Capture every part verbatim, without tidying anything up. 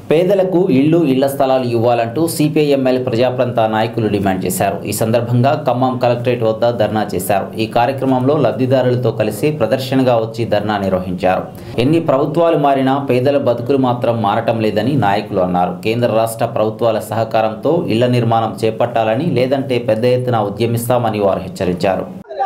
పేదలకు ఇళ్లు ఇళ్ల స్థలాలు ఇవ్వాలంటూ సిపిఐఎంఎల్ ప్రజాప్రంత నాయకులు డిమాండ్ చేశారు. ఈ సందర్భంగా ఖమ్మం కలెక్టరేట్ వద్ద ధర్నా చేశారు. ఈ కార్యక్రమంలో లబ్ధిదారులతో కలిసి ప్రదర్శనగా వచ్చి ధర్నా నిర్వహించారు. ఎన్ని ప్రభుత్వాలు మారినా పేదల బతుకులు మాత్రం మారటం లేదని నాయకులు అన్నారు. కేంద్ర రాష్ట్ర ప్రభుత్వాల సహకారంతో ఇళ్ల నిర్మాణం చేపట్టాలని, లేదంటే పెద్ద ఎత్తున ఉద్యమిస్తామని వారు హెచ్చరించారు.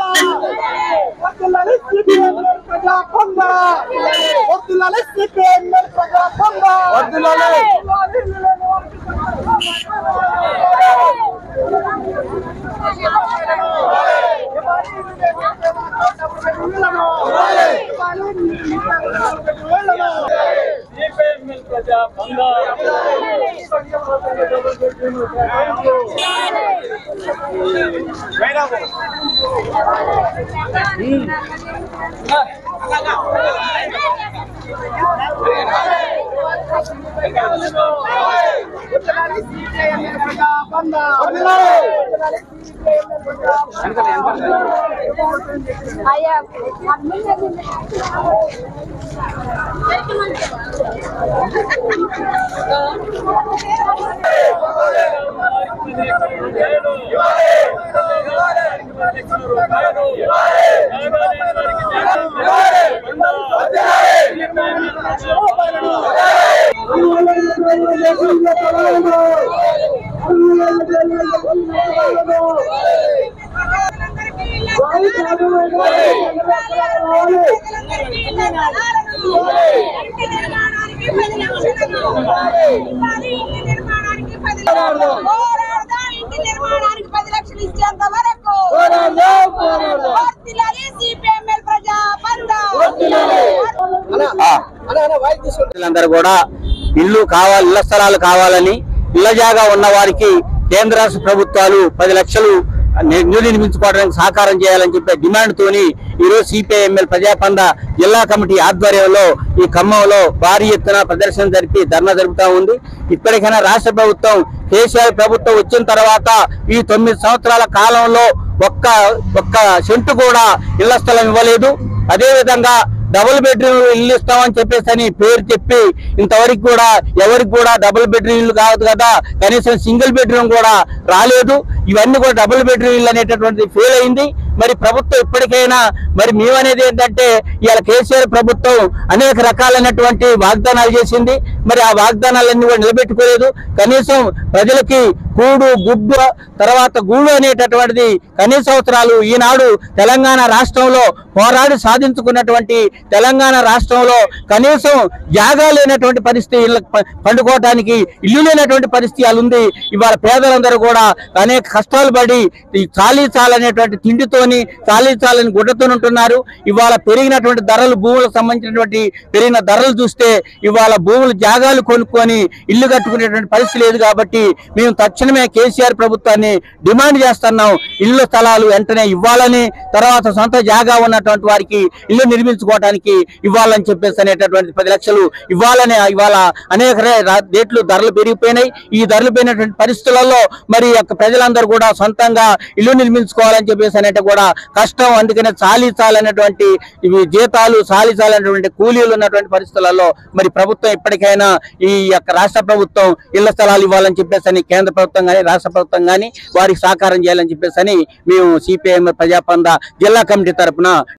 అందరూ కూడా ఇల్లు కావాలి, ఇళ్ల స్థలాలు కావాలని, ఇళ్ల జాగా ఉన్న వారికి కేంద్ర రాష్ట్ర ప్రభుత్వాలు పది లక్షలు నిధులు నిర్మించుకోవడానికి సహకారం చేయాలని చెప్పే డిమాండ్ తోని ఈరోజు సిపిఐఎంఎల్ ప్రజాపంద జిల్లా కమిటీ ఆధ్వర్యంలో ఈ ఖమ్మంలో భారీ ఎత్తున ప్రదర్శన జరిపి ధర్నా జరుపుతా ఉంది. ఇప్పటికైనా రాష్ట్ర ప్రభుత్వం, కేసీఆర్ ప్రభుత్వం వచ్చిన తర్వాత ఈ తొమ్మిది సంవత్సరాల కాలంలో ఒక్క ఒక్క సెంటు కూడా ఇళ్ల స్థలం ఇవ్వలేదు. అదే విధంగా డబుల్ బెడ్రూమ్ ఇల్లు ఇస్తామని చెప్పేసి అని పేరు చెప్పి ఇంతవరకు కూడా ఎవరికి కూడా డబుల్ బెడ్రూమ్ ఇల్లు కాదు కదా, కనీసం సింగిల్ బెడ్రూమ్ కూడా రాలేదు. ఇవన్నీ కూడా డబుల్ బెడ్రూమ్ ఇల్లు అనేటటువంటిది ఫెయిల్ అయింది. మరి ప్రభుత్వం ఇప్పటికైనా మరి మేమనేది ఏంటంటే, ఇవాళ కేసీఆర్ ప్రభుత్వం అనేక రకాలైనటువంటి వాగ్దానాలు చేసింది. మరి ఆ వాగ్దానాలన్నీ కూడా నిలబెట్టుకోలేదు. కనీసం ప్రజలకి కూడు, గుడ్డు, తర్వాత గూడు అనేటటువంటిది కనీస అవసరాలు ఈనాడు తెలంగాణ రాష్ట్రంలో పోరాడి సాధించుకున్నటువంటి తెలంగాణ రాష్ట్రంలో కనీసం జాగా లేనటువంటి పరిస్థితి, ఇళ్ళ పండుకోవటానికి ఇల్లు లేనటువంటి పరిస్థితి అలా ఉంది. ఇవాళ పేదలందరూ కూడా అనేక కష్టాలు పడి చాలీ చాలనేటువంటి తిండితోని, చాలీ చాలని గుడ్డతో ఉంటున్నారు. ఇవాళ పెరిగినటువంటి ధరలు, భూములకు సంబంధించినటువంటి పెరిగిన ధరలు చూస్తే ఇవాళ భూములు జాగాలు కొనుక్కొని ఇల్లు కట్టుకునేటువంటి పరిస్థితి లేదు. కాబట్టి మేము తక్షణమే కేసీఆర్ ప్రభుత్వాన్ని డిమాండ్ చేస్తున్నాం. ఇళ్ల స్థలాలు వెంటనే ఇవ్వాలని, తర్వాత సొంత జాగా ఉన్నటువంటి వారికి ఇల్లు నిర్మించుకోవడానికి ఇవ్వాలని చెప్పేసి అనేటటువంటి పది లక్షలు ఇవ్వాలని ఇవాళ అనేక రేట్లు ధరలు పెరిగిపోయినాయి. ఈ ధరలు పెరిగినటువంటి పరిస్థితులలో మరి ప్రజలందరూ కూడా సొంతంగా ఇల్లు నిర్మించుకోవాలని చెప్పేసి అనేట కూడా కష్టం. అందుకనే చాలీ చాలనేటువంటి ఇవి జీతాలు, చాలీ చాలనేటువంటి కూలీలు ఉన్నటువంటి పరిస్థితులలో మరి ప్రభుత్వం ఇప్పటికైనా ఈ యొక్క రాష్ట్ర ప్రభుత్వం ఇళ్ల స్థలాలు ఇవ్వాలని చెప్పేసి అని కేంద్ర ప్రభుత్వం కానీ రాష్ట్ర ప్రభుత్వం కానీ వారికి సహకారం చేయాలని చెప్పేసి అని మేము సిపిఐఎం ప్రజాపంద జిల్లా కమిటీ తరఫున